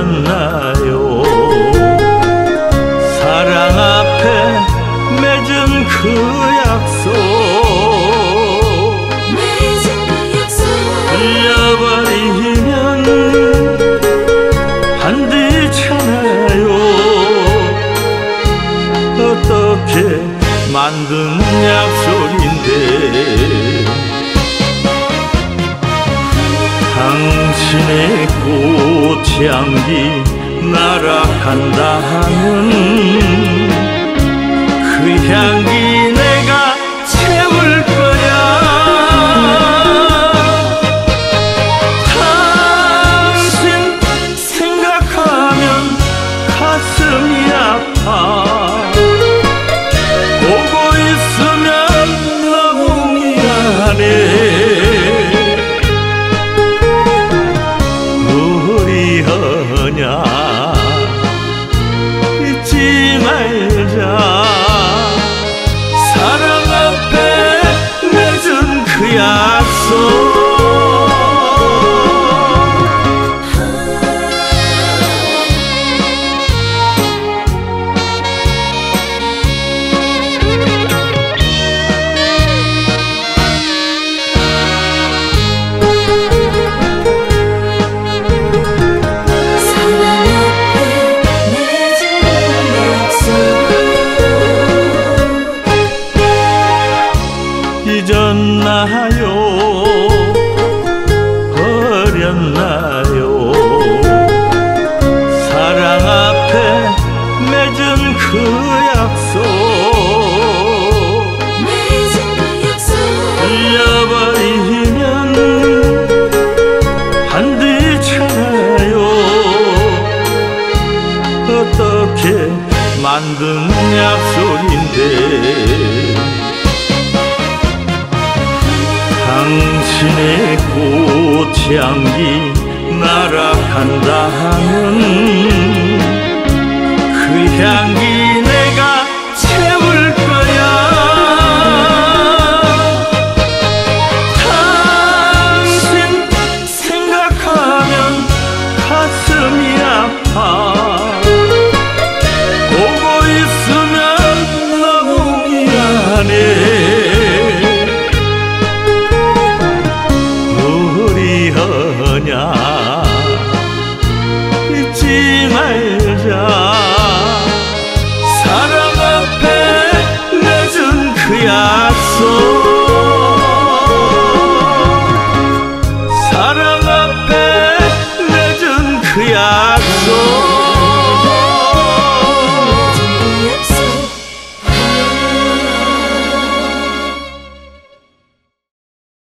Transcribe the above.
버렸나요? 사랑 앞에 맺은 그 약속 잊어버리면 안 되잖아요. 어떻게 만든 약속인데 당신의 꽃향기 날아간다 하면 그 향기 내가 채울 거야. 당신 생각하면 가슴이 아파. 보고 있으면 너무 미안해. 잊지 말자. 사랑 앞에 맺은 그 약속 잊었나요? 버렸나요? 사랑 앞에 맺은 그 약속 잊어버리면 안 되잖아요. 어떻게 만든 약속인데 당신의 꽃향기 날아간다 하면 그 향기 내가 채울 거야. 당신 생각하면 가슴이 아파. 보고 있으면 너무 미안해. 잊지 말자. 사랑 앞에 맺은 그 약속 사랑 앞에 맺은 그 약속